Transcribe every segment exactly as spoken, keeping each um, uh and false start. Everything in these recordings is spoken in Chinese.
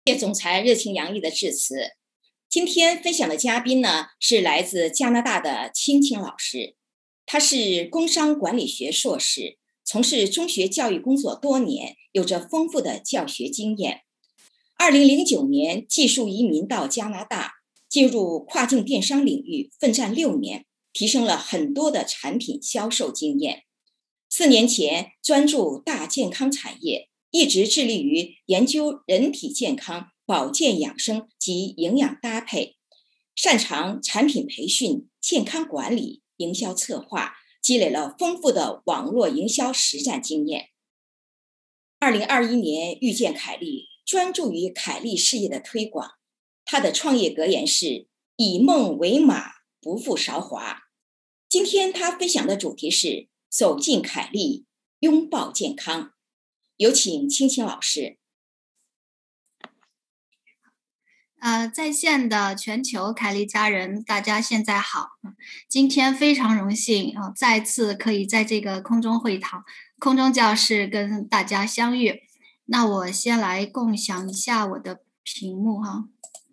谢总裁热情洋溢的致辞。今天分享的嘉宾呢，是来自加拿大的青青老师，他是工商管理学硕士，从事中学教育工作多年，有着丰富的教学经验。二零零九年技术移民到加拿大，进入跨境电商领域奋战六年，提升了很多的产品销售经验。四年前专注大健康产业，一直致力于研究人体健康、保健养生及营养搭配，擅长产品培训、健康管理、营销策划，积累了丰富的网络营销实战经验。二零二一年遇见凯利，专注于凯利事业的推广。他的创业格言是以梦为马，不负韶华。今天他分享的主题是走进凯利，拥抱健康。有请青青老师。 呃，在线的全球凯利家人，大家现在好。今天非常荣幸啊、呃，再次可以在这个空中会堂、空中教室跟大家相遇。那我先来共享一下我的屏幕哈。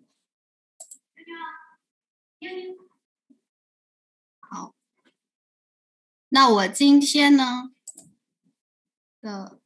好，那我今天呢的。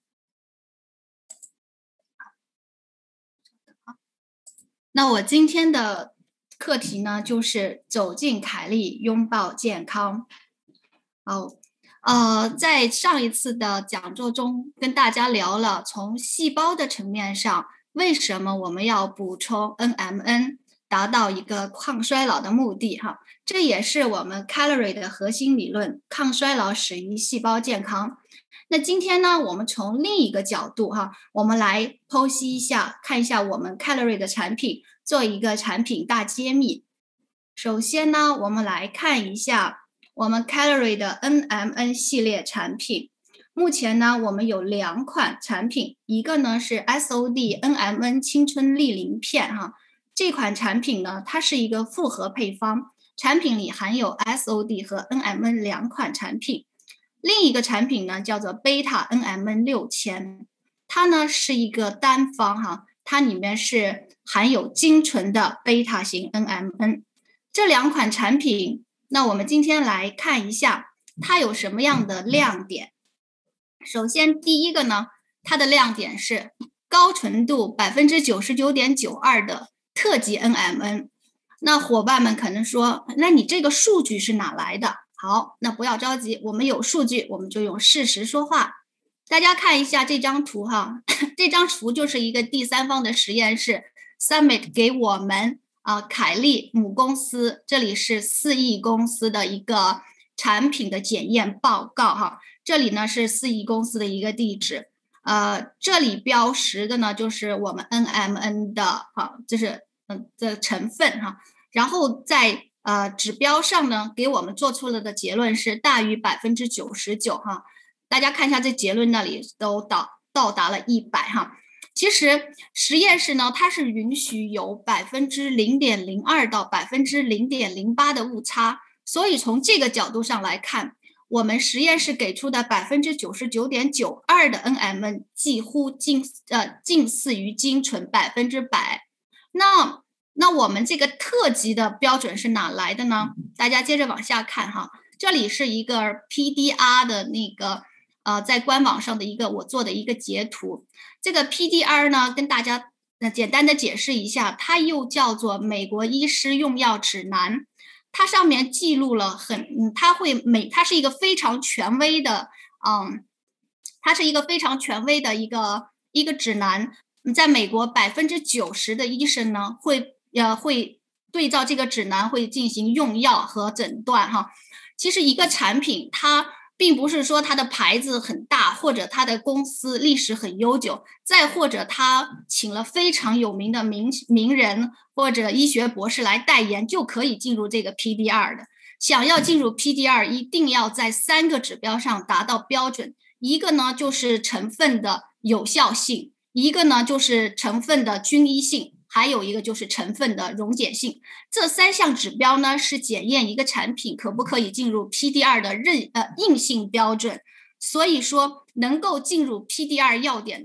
那我今天的课题呢，就是走进凯利，拥抱健康。哦，呃，在上一次的讲座中，跟大家聊了从细胞的层面上，为什么我们要补充 N M N， 达到一个抗衰老的目的哈。这也是我们 Calorie 的核心理论，抗衰老始于细胞健康。那今天呢，我们从另一个角度哈，我们来剖析一下，看一下我们 Calorie 的产品，做一个产品大揭秘。首先呢，我们来看一下我们 Calorie 的 N M N 系列产品。目前呢，我们有两款产品，一个呢是 S O D N M N 青春丽鳞片哈，这款产品呢，它是一个复合配方，产品里含有 S O D 和 N M N 两款产品。另一个产品呢叫做贝塔 N M N 六千，它呢是一个单方哈，它里面是含有精纯的贝塔型 N M N。这两款产品，那我们今天来看一下它有什么样的亮点。首先第一个呢，它的亮点是高纯度 百分之九十九点九二 的特级 N M N。那伙伴们可能说，那你这个数据是哪来的？好，那不要着急，我们有数据，我们就用事实说话。大家看一下这张图哈，这张图就是一个第三方的实验室 Summit 给我们啊、呃、凯利母公司，这里是四亿公司的一个产品的检验报告哈，这里呢是四亿公司的一个地址，呃，这里标识的呢就是我们 N M N 的哈，就是嗯的成分哈，然后在呃，指标上呢，给我们做出了的结论是大于百分之九十九哈。大家看一下这结论那里都到到达了一百哈。其实实验室呢，它是允许有百分之零点零二到百分之零点零八的误差，所以从这个角度上来看，我们实验室给出的百分之九十九点九二的 N M N 几乎近呃近似于精纯百分之百。那那我们这个特级的标准是哪来的呢？大家接着往下看哈，这里是一个 P D R 的那个呃，在官网上的一个我做的一个截图。这个 P D R 呢，跟大家呃简单的解释一下，它又叫做美国医师用药指南。它上面记录了很，嗯，它会每它是一个非常权威的，嗯，它是一个非常权威的一个一个指南。在美国百分之九十的医生呢会。呃，会对照这个指南会进行用药和诊断哈。其实一个产品它并不是说它的牌子很大，或者它的公司历史很悠久，再或者它请了非常有名的名名人或者医学博士来代言就可以进入这个 P D R 的。想要进入 P D R 一定要在三个指标上达到标准，一个呢就是成分的有效性，一个呢就是成分的均一性，还有一个就是成分的溶解性。这三项指标呢是检验一个产品可不可以进入 P D R 的韧呃硬性标准。所以说能够进入 P D R 要点的，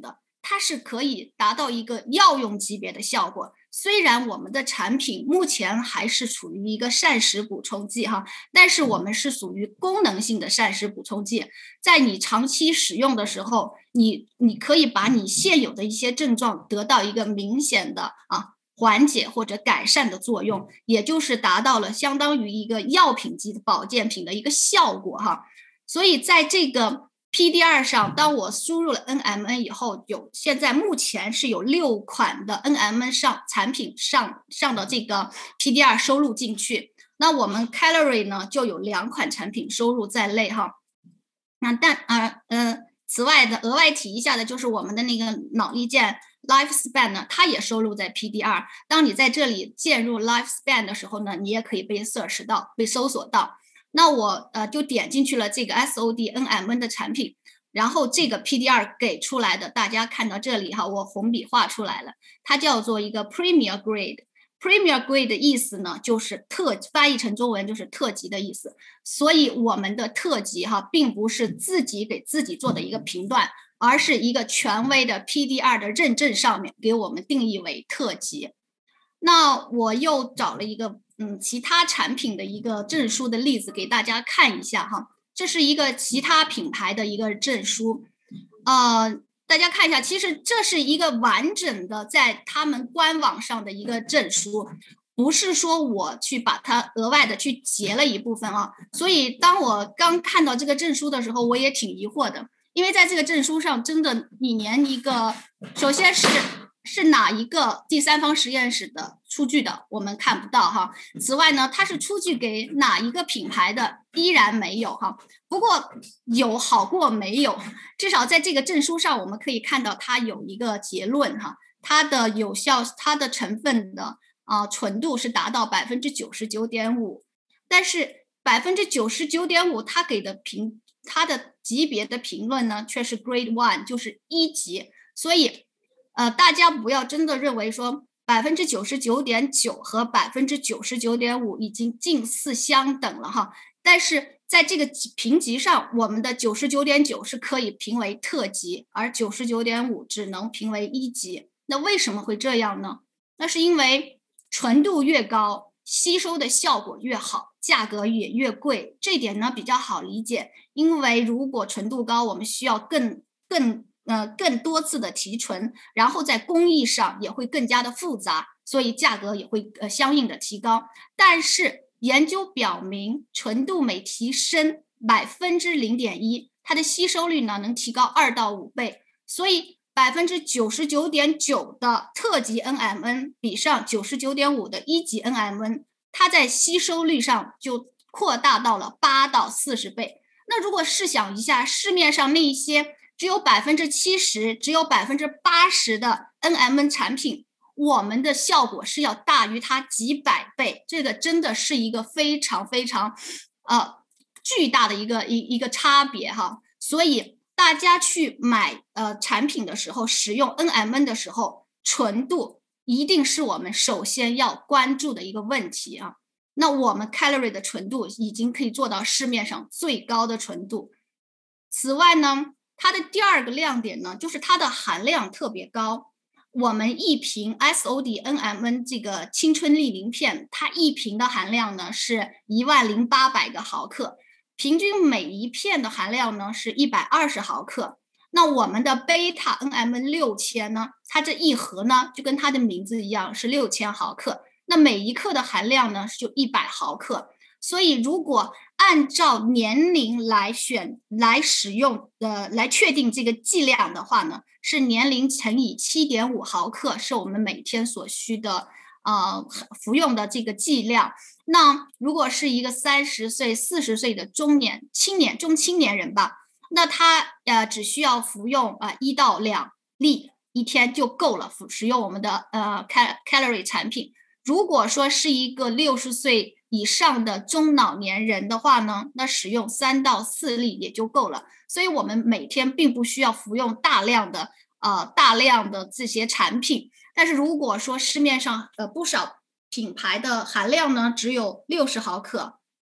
它是可以达到一个药用级别的效果。虽然我们的产品目前还是处于一个膳食补充剂哈，但是我们是属于功能性的膳食补充剂，在你长期使用的时候，你你可以把你现有的一些症状得到一个明显的啊缓解或者改善的作用，也就是达到了相当于一个药品级的保健品的一个效果哈。所以在这个P D R 上，当我输入了 N M N 以后，有现在目前是有六款的 N M N 上产品上上的这个 P D R 收录进去。那我们 Calorie 呢就有两款产品收入在内哈。那但啊呃，此外的额外提一下的就是我们的那个脑力健 Lifespan 呢，它也收录在 P D R。当你在这里键入 Lifespan 的时候呢，你也可以被 search 到，被搜索到。那我呃就点进去了这个 S O D N M N 的产品，然后这个 P D R 给出来的，大家看到这里哈，我红笔画出来了，它叫做一个 Premier Grade。Premier Grade 的意思呢，就是特翻译成中文就是特级的意思。所以我们的特级哈，并不是自己给自己做的一个评断，而是一个权威的 P D R 的认证上面给我们定义为特级。那我又找了一个嗯其他产品的一个证书的例子给大家看一下哈，这是一个其他品牌的一个证书，呃，大家看一下，其实这是一个完整的在他们官网上的一个证书，不是说我去把它额外的去截了一部分啊。所以当我刚看到这个证书的时候，我也挺疑惑的，因为在这个证书上真的你连一个首先是是哪一个第三方实验室的出具的我们看不到哈。此外呢，它是出具给哪一个品牌的依然没有哈。不过有好过没有，至少在这个证书上我们可以看到它有一个结论哈，它的有效它的成分的啊、呃、纯度是达到 百分之九十九点五， 但是 百分之九十九点五 它给的评它的级别的评论呢却是 Grade One， 就是一级。所以呃，大家不要真的认为说 百分之九十九点九 和 百分之九十九点五 已经近似相等了哈。但是在这个评级上，我们的 九十九点九 是可以评为特级，而 九十九点五 只能评为一级。那为什么会这样呢？那是因为纯度越高，吸收的效果越好，价格也越贵。这点呢比较好理解，因为如果纯度高，我们需要更更呃，更多次的提纯，然后在工艺上也会更加的复杂，所以价格也会呃相应的提高。但是研究表明，纯度每提升百分之零点一，它的吸收率呢能提高二到五倍。所以百分之九十九点九的特级 N M N 比上九十九点五的一级 N M N， 它在吸收率上就扩大到了八到四十倍。那如果试想一下，市面上那一些只有 百分之七十 只有 百分之八十 的 N M N 产品，我们的效果是要大于它几百倍，这个真的是一个非常非常呃巨大的一个一一个差别哈。所以大家去买呃产品的时候，使用 N M N 的时候，纯度一定是我们首先要关注的一个问题啊。那我们 Calorie 的纯度已经可以做到市面上最高的纯度。此外呢，它的第二个亮点呢，就是它的含量特别高。我们一瓶 S O D N M N 这个青春力灵片，它一瓶的含量呢是一万零八百个毫克，平均每一片的含量呢是一百二十毫克。那我们的贝塔 N M N 六千呢，它这一盒呢就跟它的名字一样是六千毫克，那每一克的含量呢就一百毫克。所以如果按照年龄来选来使用呃来确定这个剂量的话呢，是年龄乘以 七点五毫克是我们每天所需的呃服用的这个剂量。那如果是一个三十岁四十岁的中年青年中青年人吧，那他呃只需要服用啊一、呃、到两粒一天就够了，使用我们的呃 Calorie 产品。如果说是一个六十岁以上的中老年人的话呢，那使用三到四粒也就够了。所以我们每天并不需要服用大量的呃大量的这些产品。但是如果说市面上呃不少品牌的含量呢只有六十毫克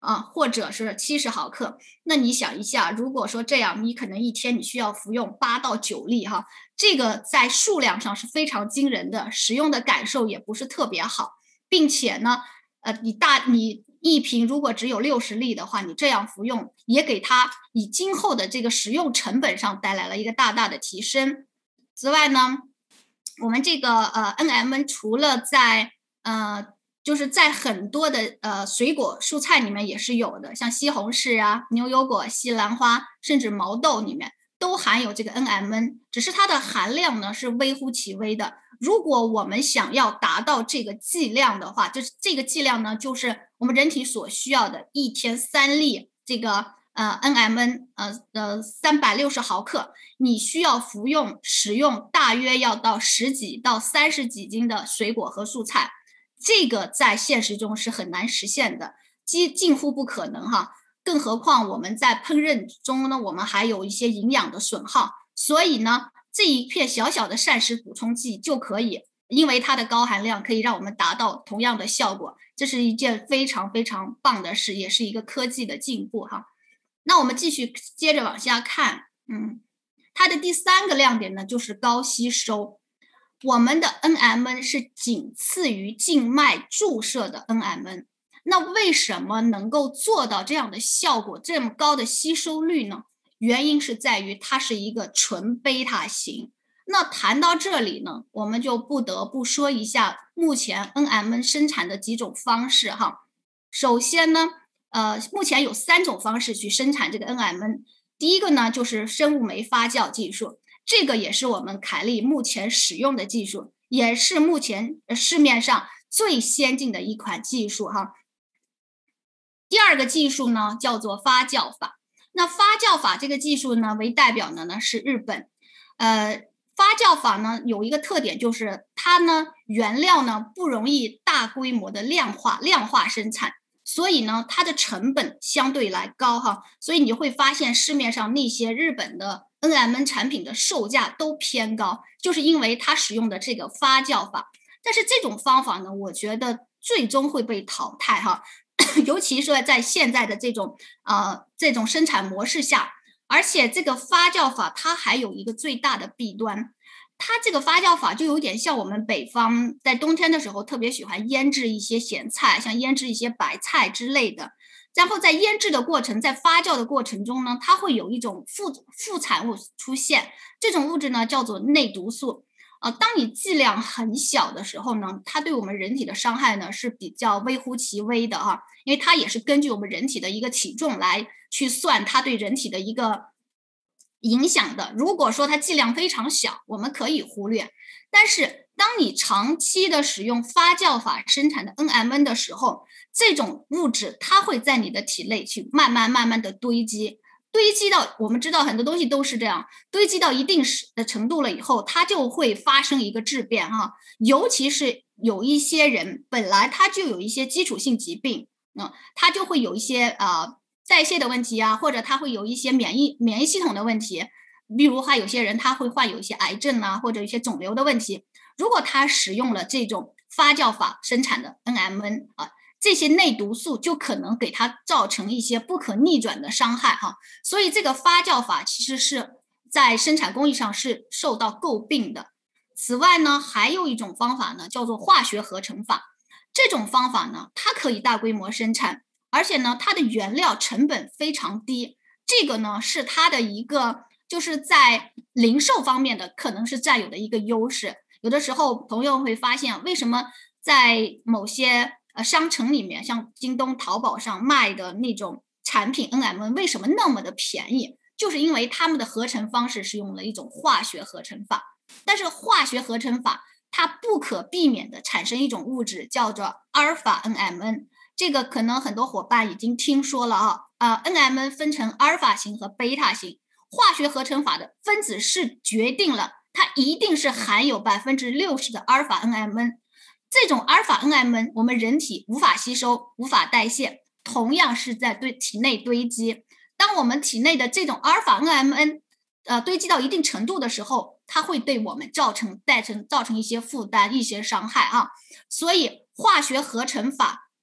啊，或者是七十毫克。那你想一下，如果说这样，你可能一天你需要服用八到九粒哈，这个在数量上是非常惊人的，使用的感受也不是特别好，并且呢，呃，你大你一瓶如果只有六十粒的话，你这样服用也给它以今后的这个使用成本上带来了一个大大的提升。此外呢，我们这个呃 N M N 除了在呃就是在很多的呃水果蔬菜里面也是有的，像西红柿啊、牛油果、西兰花，甚至毛豆里面都含有这个 N M N， 只是它的含量呢是微乎其微的。如果我们想要达到这个剂量的话，就是这个剂量呢，就是我们人体所需要的一天三粒这个呃 N M N 呃呃三百六十毫克，你需要服用使用大约要到十几到三十几斤的水果和蔬菜。这个在现实中是很难实现的，几近乎不可能哈。更何况我们在烹饪中呢，我们还有一些营养的损耗，所以呢，这一片小小的膳食补充剂就可以，因为它的高含量可以让我们达到同样的效果，这是一件非常非常棒的事，也是一个科技的进步哈。那我们继续接着往下看，嗯，它的第三个亮点呢，就是高吸收。我们的 N M N 是仅次于静脉注射的 N M N， 那为什么能够做到这样的效果，这么高的吸收率呢？原因是在于它是一个纯贝塔型。那谈到这里呢，我们就不得不说一下目前 N M N 生产的几种方式哈。首先呢，呃，目前有三种方式去生产这个 N M N。第一个呢，就是生物酶发酵技术。这个也是我们凯利目前使用的技术，也是目前市面上最先进的一款技术哈。第二个技术呢叫做发酵法，那发酵法这个技术呢为代表的呢是日本，呃，发酵法呢有一个特点就是它呢原料呢不容易大规模的量化量化生产。所以呢，它的成本相对来高哈，所以你会发现市面上那些日本的 N M N 产品的售价都偏高，就是因为它使用的这个发酵法。但是这种方法呢，我觉得最终会被淘汰哈，尤其是在现在的这种呃这种生产模式下，而且这个发酵法它还有一个最大的弊端。它这个发酵法就有点像我们北方在冬天的时候特别喜欢腌制一些咸菜，像腌制一些白菜之类的。然后在腌制的过程，在发酵的过程中呢，它会有一种副副产物出现，这种物质呢叫做内毒素。呃，当你剂量很小的时候呢，它对我们人体的伤害呢是比较微乎其微的哈，因为它也是根据我们人体的一个体重来去算它对人体的一个影响的。如果说它剂量非常小，我们可以忽略。但是当你长期的使用发酵法生产的 N M N 的时候，这种物质它会在你的体内去慢慢慢慢的堆积，堆积到我们知道很多东西都是这样，堆积到一定的程度了以后，它就会发生一个质变哈。尤其是有一些人本来他就有一些基础性疾病，嗯，他就会有一些啊。呃代谢的问题啊，或者他会有一些免疫免疫系统的问题，例如还有些人他会患有一些癌症啊，或者一些肿瘤的问题。如果他使用了这种发酵法生产的 N M N 啊，这些内毒素就可能给他造成一些不可逆转的伤害哈。所以这个发酵法其实是在生产工艺上是受到诟病的。此外呢，还有一种方法呢，叫做化学合成法。这种方法呢，它可以大规模生产。而且呢，它的原料成本非常低，这个呢是它的一个就是在零售方面的可能是占有的一个优势。有的时候朋友会发现，为什么在某些呃商城里面，像京东、淘宝上卖的那种产品 N M N 为什么那么的便宜？就是因为他们的合成方式是用了一种化学合成法。但是化学合成法它不可避免的产生一种物质叫做阿尔法 N M N。这个可能很多伙伴已经听说了啊，啊 ，N M N 分成阿尔法型和贝塔型，化学合成法的分子式决定了它一定是含有百分之六十的阿尔法 N M N， 这种阿尔法 N M N 我们人体无法吸收、无法代谢，同样是在对体内堆积。当我们体内的这种阿尔法 N M N 呃堆积到一定程度的时候，它会对我们造成带成造成一些负担、一些伤害啊，所以化学合成法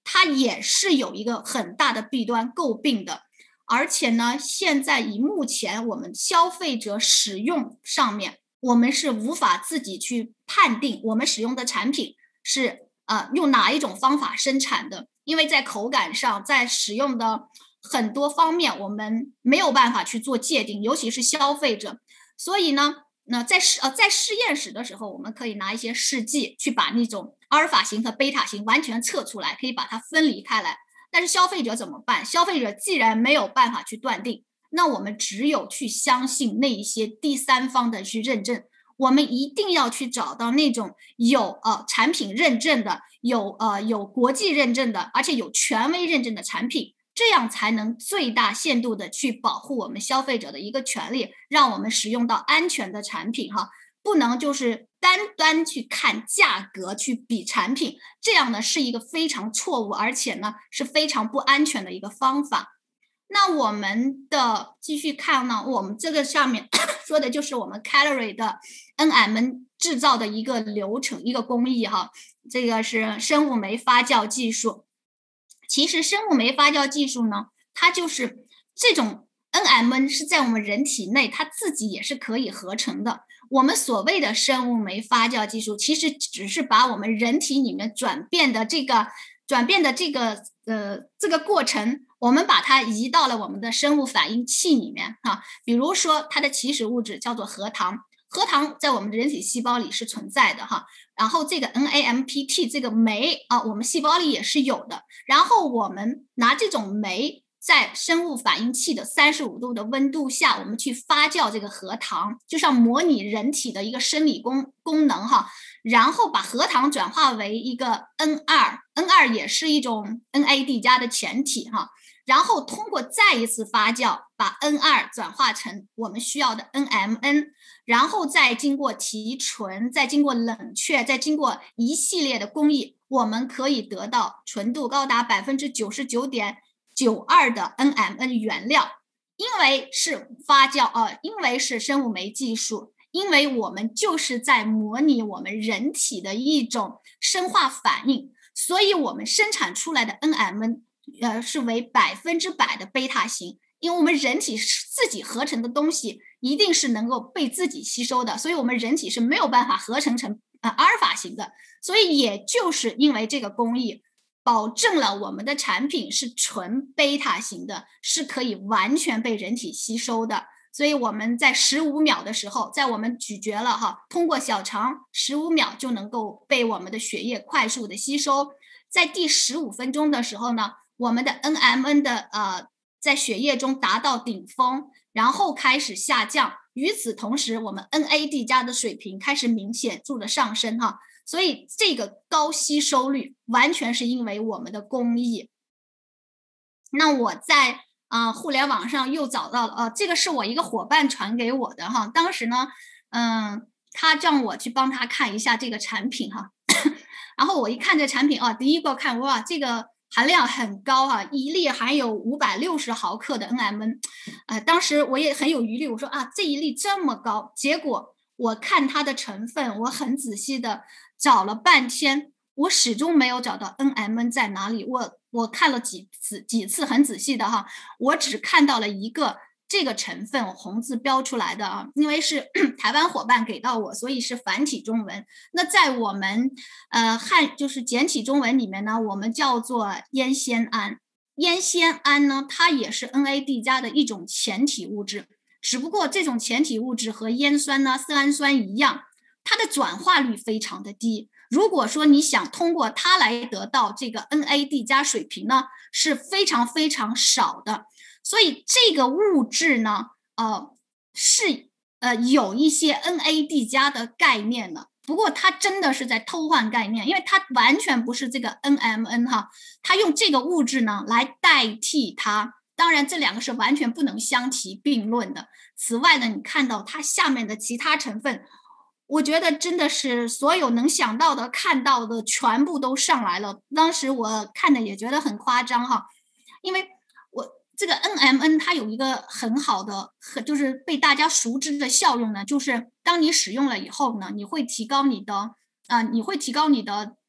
它也是有一个很大的弊端诟病的。而且呢，现在以目前我们消费者使用上面，我们是无法自己去判定我们使用的产品是呃用哪一种方法生产的，因为在口感上，在使用的很多方面，我们没有办法去做界定，尤其是消费者。所以呢，那在实呃在实验室的时候，我们可以拿一些试剂去把那种阿尔法型和贝塔型完全测出来，可以把它分离开来。但是消费者怎么办？消费者既然没有办法去断定，那我们只有去相信那一些第三方的去认证。我们一定要去找到那种有呃产品认证的，有呃有国际认证的，而且有权威认证的产品，这样才能最大限度的去保护我们消费者的一个权利，让我们使用到安全的产品哈。不能就是单单去看价格去比产品，这样呢是一个非常错误，而且呢是非常不安全的一个方法。那我们的继续看呢，我们这个上面说的就是我们 Calorie 的 N M N 制造的一个流程，一个工艺哈。这个是生物酶发酵技术。其实生物酶发酵技术呢，它就是这种 N M N 是在我们人体内，它自己也是可以合成的。我们所谓的生物酶发酵技术，其实只是把我们人体里面转变的这个转变的这个呃这个过程，我们把它移到了我们的生物反应器里面哈。比如说它的起始物质叫做核糖，核糖在我们的人体细胞里是存在的哈。然后这个 N A M P T 这个酶啊，我们细胞里也是有的。然后我们拿这种酶，在生物反应器的三十五度的温度下，我们去发酵这个核糖，就像模拟人体的一个生理功功能哈。然后把核糖转化为一个 N 二 N 二也是一种 N A D 加的前体哈。然后通过再一次发酵，把 N 二 转化成我们需要的 N M N， 然后再经过提纯，再经过冷却，再经过一系列的工艺，我们可以得到纯度高达 百分之九十九点九二 的 N M N 原料。因为是发酵呃，因为是生物酶技术，因为我们就是在模拟我们人体的一种生化反应，所以我们生产出来的 N M N 呃是为百分之百的贝塔型。因为我们人体自己合成的东西一定是能够被自己吸收的，所以我们人体是没有办法合成成呃阿尔法型的。所以也就是因为这个工艺，保证了我们的产品是纯贝塔型的，是可以完全被人体吸收的。所以我们在十五秒的时候，在我们咀嚼了哈，通过小肠十五秒就能够被我们的血液快速的吸收。在第十五分钟的时候呢，我们的 N M N 的呃在血液中达到顶峰，然后开始下降。与此同时，我们 N A D 加的水平开始明显著的上升哈。所以这个高吸收率完全是因为我们的工艺。那我在啊、呃、互联网上又找到了，呃，这个是我一个伙伴传给我的哈。当时呢，嗯，他让我去帮他看一下这个产品哈。然后我一看这个产品啊，第一个看哇，这个含量很高哈、啊，一粒含有五百六十毫克的 N M N， 呃，当时我也很有疑虑，我说啊，这一粒这么高，结果我看它的成分，我很仔细的找了半天，我始终没有找到 N M N 在哪里。我我看了几次几次很仔细的哈，我只看到了一个这个成分，我红字标出来的啊，因为是台湾伙伴给到我，所以是繁体中文。那在我们呃汉就是简体中文里面呢，我们叫做烟酰胺。烟酰胺呢，它也是 N A D 加的一种前体物质，只不过这种前体物质和烟酸呢、色氨酸一样，它的转化率非常的低。如果说你想通过它来得到这个 N A D 加水平呢，是非常非常少的。所以这个物质呢，呃，是呃有一些 N A D 加的概念的，不过它真的是在偷换概念，因为它完全不是这个 N M N 哈，它用这个物质呢来代替它。当然，这两个是完全不能相提并论的。此外呢，你看到它下面的其他成分，我觉得真的是所有能想到的、看到的全部都上来了。当时我看的也觉得很夸张哈，因为我这个 N M N 它有一个很好的，就是被大家熟知的效用呢，就是当你使用了以后呢，你会提高你的啊、呃，你会提高你的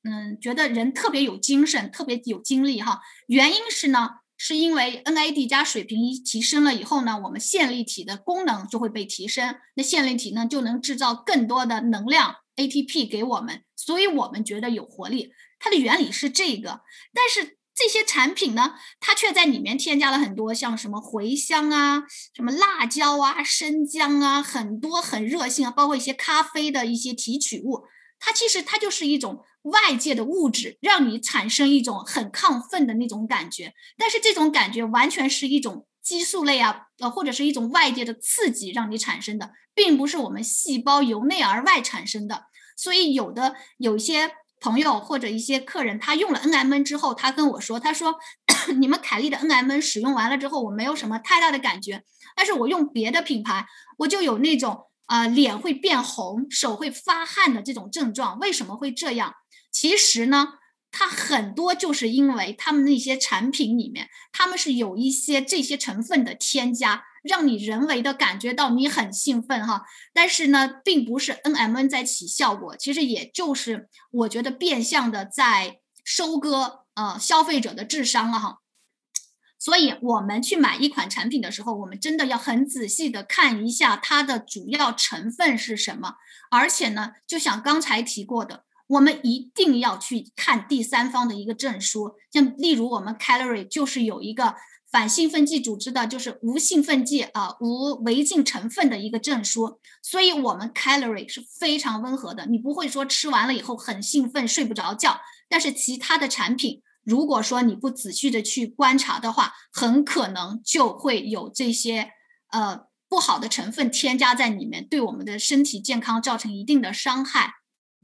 嗯，觉得人特别有精神，特别有精力哈。原因是呢，是因为 N A D 加水平一提升了以后呢，我们线粒体的功能就会被提升，那线粒体呢就能制造更多的能量 A T P 给我们，所以我们觉得有活力。它的原理是这个，但是这些产品呢，它却在里面添加了很多像什么茴香啊、什么辣椒啊、生姜啊，很多很热性啊，包括一些咖啡的一些提取物。它其实它就是一种外界的物质，让你产生一种很亢奋的那种感觉，但是这种感觉完全是一种激素类啊，呃，或者是一种外界的刺激让你产生的，并不是我们细胞由内而外产生的。所以有的有一些朋友或者一些客人，他用了 N M N 之后，他跟我说，他说你们凯利的 N M N 使用完了之后，我没有什么太大的感觉，但是我用别的品牌，我就有那种啊、呃、脸会变红，手会发汗的这种症状。为什么会这样？其实呢，它很多就是因为他们那些产品里面，他们是有一些这些成分的添加，让你人为的感觉到你很兴奋哈。但是呢，并不是 N M N 在起效果，其实也就是我觉得变相的在收割呃消费者的智商了哈。所以我们去买一款产品的时候，我们真的要很仔细的看一下它的主要成分是什么，而且呢，就像刚才提过的，我们一定要去看第三方的一个证书，像例如我们 Calorie 就是有一个反兴奋剂组织的，就是无兴奋剂啊、呃、无违禁成分的一个证书，所以我们 Calorie 是非常温和的，你不会说吃完了以后很兴奋睡不着觉，但是其他的产品如果说你不仔细的去观察的话，很可能就会有这些呃不好的成分添加在里面，对我们的身体健康造成一定的伤害。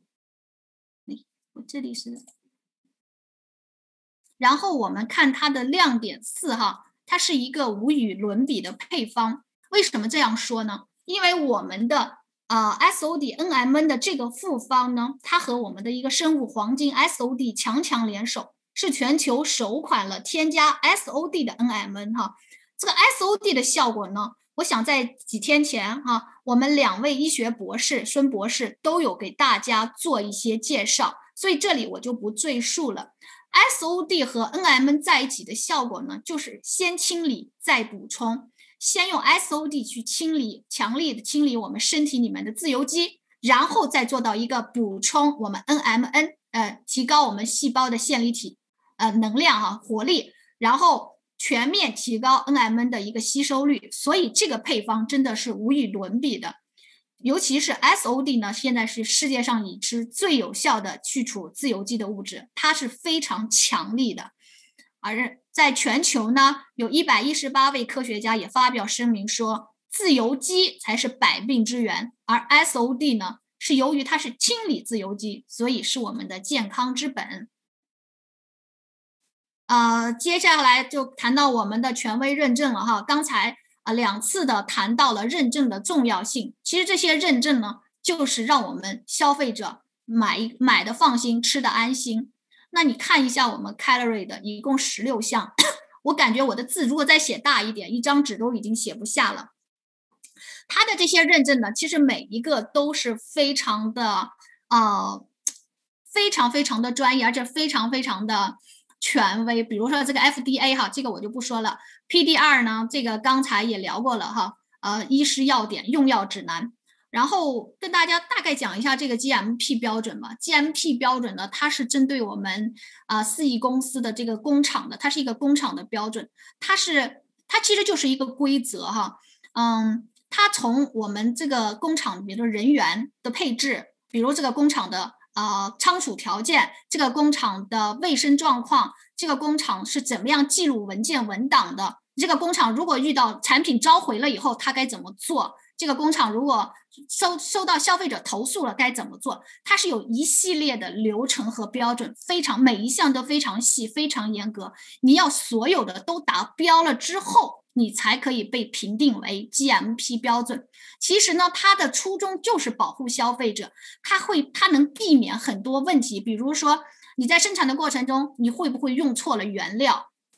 我这里是，然后我们看它的亮点四哈，它是一个无与伦比的配方。为什么这样说呢？因为我们的呃 S O D N M N 的这个复方呢，它和我们的一个生物黄金 S O D 强强联手。是全球首款了添加 S O D 的 N M N 哈，这个 S O D 的效果呢，我想在几天前哈，我们两位医学博士孙博士都有给大家做一些介绍，所以这里我就不赘述了。S O D 和 N M N 在一起的效果呢，就是先清理再补充，先用 S O D 去清理，强力的清理我们身体里面的自由基，然后再做到一个补充我们 N M N， 呃，提高我们细胞的线粒体。呃，能量哈、啊，活力，然后全面提高 N M N 的一个吸收率，所以这个配方真的是无与伦比的。尤其是 S O D 呢，现在是世界上已知最有效的去除自由基的物质，它是非常强力的。而在全球呢，有一百一十八位科学家也发表声明说，自由基才是百病之源，而 S O D 呢，是由于它是清理自由基，所以是我们的健康之本。呃，接下来就谈到我们的权威认证了哈。刚才啊、呃、两次的谈到了认证的重要性。其实这些认证呢，就是让我们消费者买一买的放心，吃的安心。那你看一下我们 Calorie 的，一共十六项，我感觉我的字如果再写大一点，一张纸都已经写不下了。它的这些认证呢，其实每一个都是非常的呃，非常非常的专业，而且非常非常的权威。比如说这个 F D A 哈，这个我就不说了。P D R 呢，这个刚才也聊过了哈，呃，医师要点、用药指南。然后跟大家大概讲一下这个 G M P 标准吧。G M P 标准呢，它是针对我们啊、呃、四亿公司的这个工厂的，它是一个工厂的标准，它是它其实就是一个规则哈，嗯。它从我们这个工厂，比如人员的配置，比如这个工厂的呃仓储条件，这个工厂的卫生状况，这个工厂是怎么样记录文件文档的，这个工厂如果遇到产品召回了以后，它该怎么做？这个工厂如果收收到消费者投诉了该怎么做？它是有一系列的流程和标准，非常每一项都非常细，非常严格。你要所有的都达标了之后，你才可以被评定为 G M P 标准。其实呢，它的初衷就是保护消费者，它会它能避免很多问题，比如说你在生产的过程中，你会不会用错了原料？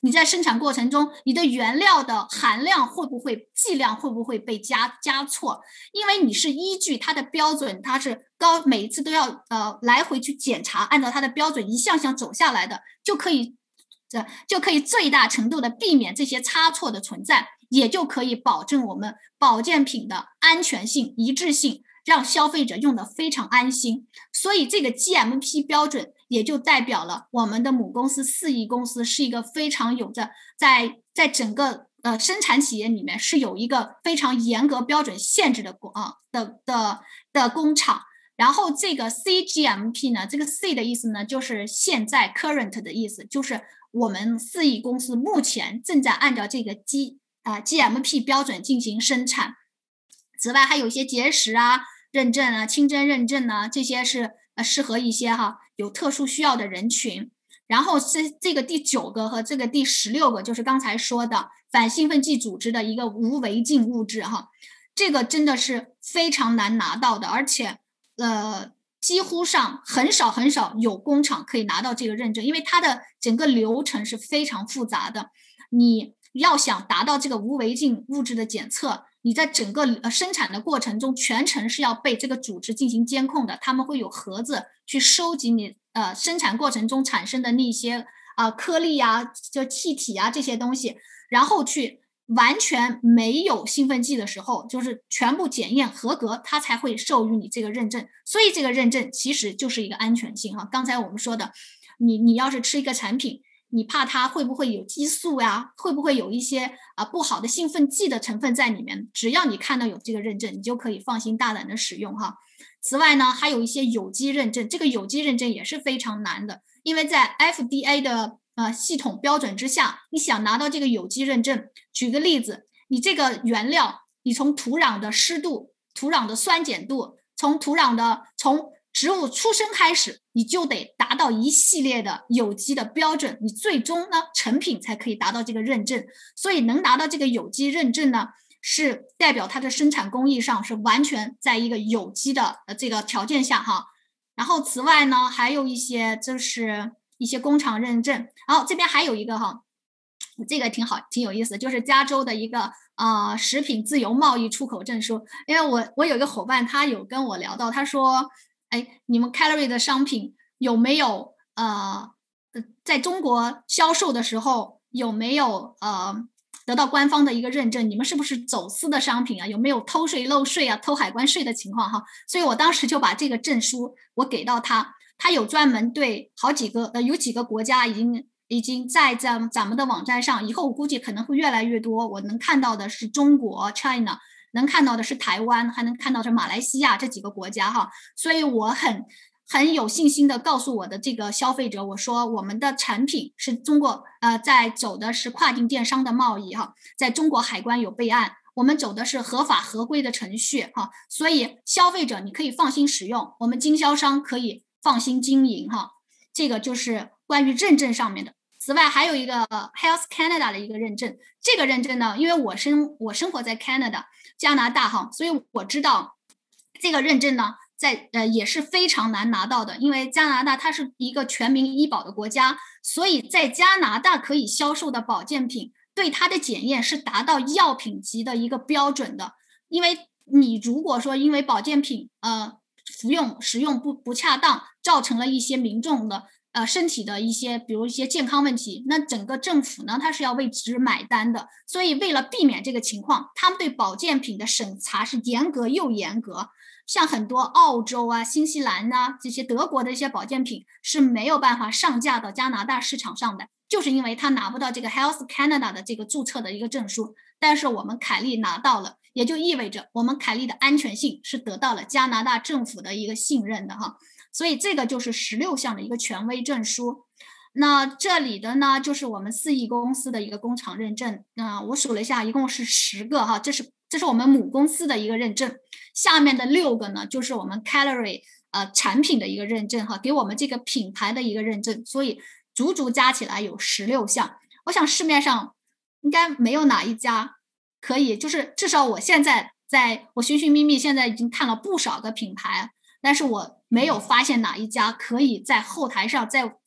你在生产过程中，你的原料的含量会不会剂量会不会被加加错？因为你是依据它的标准，它是高，每一次都要呃来回去检查，按照它的标准一项项走下来的，就可以这就可以最大程度的避免这些差错的存在，也就可以保证我们保健品的安全性、一致性，让消费者用得非常安心。所以这个 G M P 标准也就代表了我们的母公司四亿公司是一个非常有着在在整个呃生产企业里面是有一个非常严格标准限制的啊的的的工厂。然后这个 C G M P 呢，这个 C 的意思呢，就是现在 current 的意思，就是我们四亿公司目前正在按照这个 G 啊、呃、G M P 标准进行生产。此外，还有一些节食啊、认证啊、清真认证啊，这些是呃适合一些哈有特殊需要的人群。然后这这个第九个和这个第十六个就是刚才说的反兴奋剂组织的一个无违禁物质哈，这个真的是非常难拿到的，而且呃几乎上很少很少有工厂可以拿到这个认证，因为它的整个流程是非常复杂的。你要想达到这个无违禁物质的检测，你在整个呃生产的过程中全程是要被这个组织进行监控的，他们会有盒子去收集你呃生产过程中产生的那些啊、呃、颗粒啊、就气体啊这些东西，然后去完全没有兴奋剂的时候，就是全部检验合格，它才会授予你这个认证。所以这个认证其实就是一个安全性哈。刚才我们说的，你你要是吃一个产品，你怕它会不会有激素呀，会不会有一些啊、呃、不好的兴奋剂的成分在里面，只要你看到有这个认证，你就可以放心大胆的使用哈。此外呢，还有一些有机认证，这个有机认证也是非常难的，因为在 F D A 的呃系统标准之下，你想拿到这个有机认证，举个例子，你这个原料，你从土壤的湿度、土壤的酸碱度，从土壤的从植物出生开始，你就得达到一系列的有机的标准，你最终呢成品才可以达到这个认证。所以能拿到这个有机认证呢，是代表它的生产工艺上是完全在一个有机的呃这个条件下哈。然后此外呢，还有一些就是一些工厂认证，然后这边还有一个哈，这个挺好，挺有意思，就是加州的一个啊、呃、食品自由贸易出口证书。因为我我有一个伙伴，他有跟我聊到，他说，哎，你们 Calorie 的商品有没有呃在中国销售的时候有没有呃得到官方的一个认证？你们是不是走私的商品啊？有没有偷税漏税啊、偷海关税的情况哈？所以我当时就把这个证书我给到他，他有专门对好几个呃有几个国家已经已经在咱咱们的网站上，以后我估计可能会越来越多。我能看到的是中国 China， 能看到的是台湾，还能看到是马来西亚这几个国家哈。所以我很很有信心的告诉我的这个消费者，我说我们的产品是中国呃在走的是跨境电商的贸易哈，在中国海关有备案，我们走的是合法合规的程序哈，所以消费者你可以放心使用，我们经销商可以放心经营哈。这个就是关于认证上面的。此外还有一个 Health Canada 的一个认证，这个认证呢，因为我生我生活在 Canada 加拿大哈，所以我知道这个认证呢在呃也是非常难拿到的，因为加拿大它是一个全民医保的国家，所以在加拿大可以销售的保健品对它的检验是达到药品级的一个标准的。因为你如果说因为保健品呃服用使用不不恰当，造成了一些民众的呃身体的一些比如一些健康问题，那整个政府呢它是要为之买单的。所以为了避免这个情况，他们对保健品的审查是严格又严格。像很多澳洲啊、新西兰呐、啊、这些德国的一些保健品是没有办法上架到加拿大市场上的，就是因为它拿不到这个 Health Canada 的这个注册的一个证书。但是我们凯利拿到了，也就意味着我们凯利的安全性是得到了加拿大政府的一个信任的哈。所以这个就是十六项的一个权威证书。那这里的呢，就是我们四亿公司的一个工厂认证。那、呃、我数了一下，一共是十个哈，这是这是我们母公司的一个认证。下面的六个呢，就是我们 Calorie 呃产品的一个认证哈，给我们这个品牌的一个认证。所以足足加起来有十六项。我想市面上应该没有哪一家可以，就是至少我现在在我寻寻觅觅，现在已经看了不少个品牌，但是我没有发现哪一家可以在后台上，在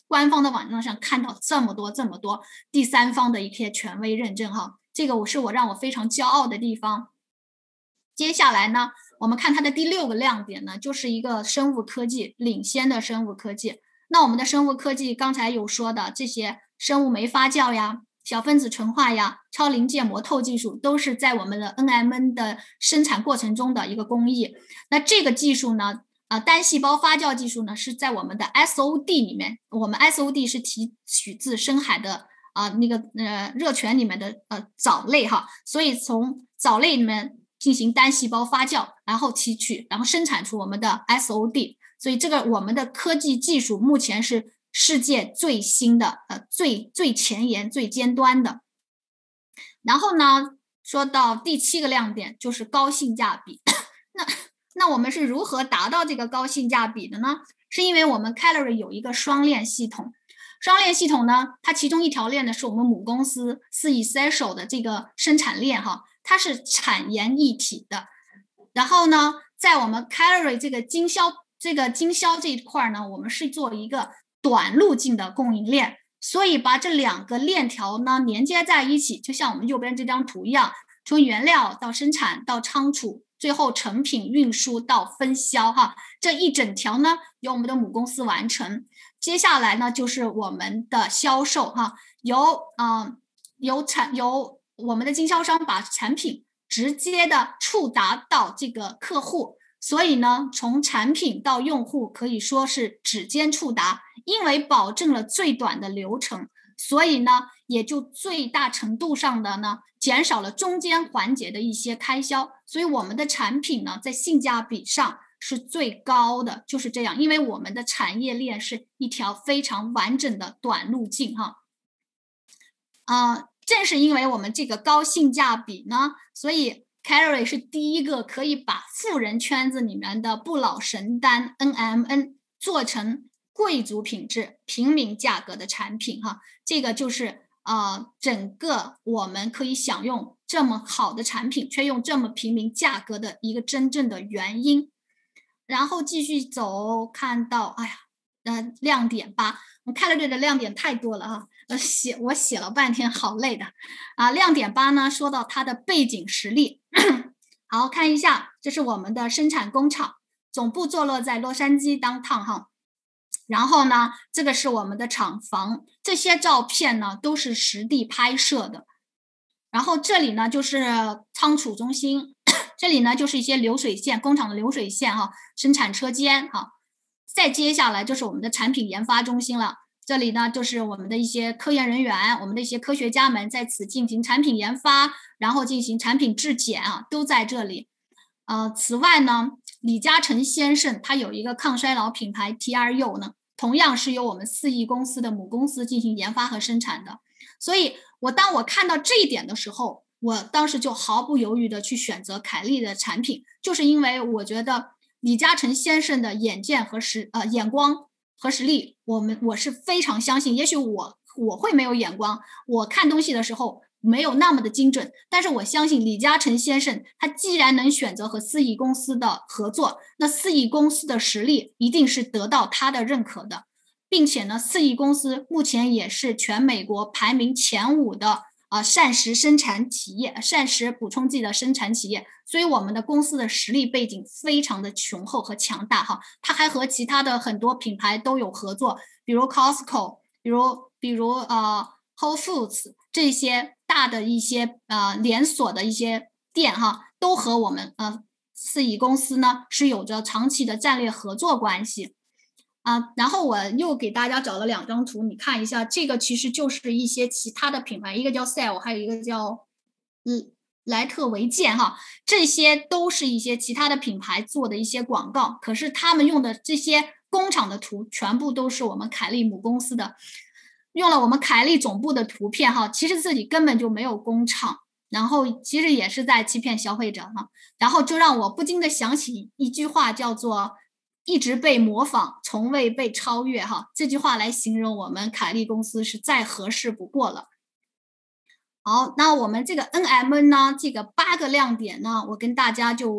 官方的网站上看到这么多这么多第三方的一些权威认证哈，这个我是我让我非常骄傲的地方。接下来呢，我们看它的第六个亮点呢，就是一个生物科技领先的生物科技。那我们的生物科技刚才有说的这些生物酶发酵呀、小分子纯化呀、超临界膜透技术，都是在我们的 N M N 的生产过程中的一个工艺。那这个技术呢，呃，单细胞发酵技术呢，是在我们的 S O D 里面，我们 S O D 是提取自深海的啊、呃、那个呃热泉里面的呃藻类哈，所以从藻类里面进行单细胞发酵，然后提取，然后生产出我们的 S O D。所以这个我们的科技技术目前是世界最新的，呃，最最前沿、最尖端的。然后呢，说到第七个亮点就是高性价比。那那我们是如何达到这个高性价比的呢？是因为我们 Calorie 有一个双链系统。双链系统呢，它其中一条链呢是我们母公司四 Essential 的这个生产链哈，它是产研一体的。然后呢，在我们 Calorie 这个经销这个经销这一块呢，我们是做一个短路径的供应链，所以把这两个链条呢连接在一起，就像我们右边这张图一样，从原料到生产到仓储，最后成品运输到分销哈，这一整条呢由我们的母公司完成。接下来呢就是我们的销售哈，由啊、呃、由产由我们的经销商把产品直接的触达到这个客户。所以呢，从产品到用户可以说是指尖触达，因为保证了最短的流程，所以呢，也就最大程度上的呢，减少了中间环节的一些开销。所以我们的产品呢，在性价比上是最高的，就是这样。因为我们的产业链是一条非常完整的短路径哈。啊、呃，正是因为我们这个高性价比呢，所以Calorie 是第一个可以把富人圈子里面的不老神丹 N M N 做成贵族品质、平民价格的产品哈。这个就是啊、呃，整个我们可以享用这么好的产品，却用这么平民价格的一个真正的原因。然后继续走，看到哎呀，呃，亮点八，我看了这个亮点太多了哈。呃，写我写了半天，好累的啊！亮点八呢，说到它的背景实力，好看一下，这是我们的生产工厂，总部坐落在洛杉矶 downtown 哈。然后呢，这个是我们的厂房，这些照片呢都是实地拍摄的。然后这里呢就是仓储中心，这里呢就是一些流水线，工厂的流水线哈，生产车间哈。再接下来就是我们的产品研发中心了。这里呢，就是我们的一些科研人员，我们的一些科学家们在此进行产品研发，然后进行产品质检啊，都在这里。呃，此外呢，李嘉诚先生他有一个抗衰老品牌 T R U 呢，同样是由我们四亿公司的母公司进行研发和生产的。所以我当我看到这一点的时候，我当时就毫不犹豫的去选择凯利的产品，就是因为我觉得李嘉诚先生的眼见和实呃眼光和实力，我们我是非常相信。也许我我会没有眼光，我看东西的时候没有那么的精准，但是我相信李嘉诚先生，他既然能选择和四亿公司的合作，那四亿公司的实力一定是得到他的认可的，并且呢，四亿公司目前也是全美国排名前五的啊、呃、膳食生产企业，膳食补充剂的生产企业。所以我们的公司的实力背景非常的雄厚和强大哈，它还和其他的很多品牌都有合作，比如 Costco， 比如比如呃 Whole Foods 这些大的一些呃连锁的一些店哈，都和我们呃四亿公司呢是有着长期的战略合作关系啊。然后我又给大家找了两张图，你看一下，这个其实就是一些其他的品牌，一个叫 Cell， 还有一个叫嗯。莱特维健哈，这些都是一些其他的品牌做的一些广告，可是他们用的这些工厂的图全部都是我们凯利母公司的，用了我们凯利总部的图片哈，其实自己根本就没有工厂，然后其实也是在欺骗消费者哈，然后就让我不禁的想起一句话，叫做一直被模仿，从未被超越哈，这句话来形容我们凯利公司是再合适不过了。好，那我们这个 N M N 呢，这个八个亮点呢，我跟大家就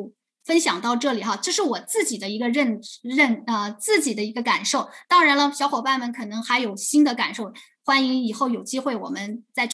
分享到这里哈，这是我自己的一个认认呃自己的一个感受。当然了，小伙伴们可能还有新的感受，欢迎以后有机会我们再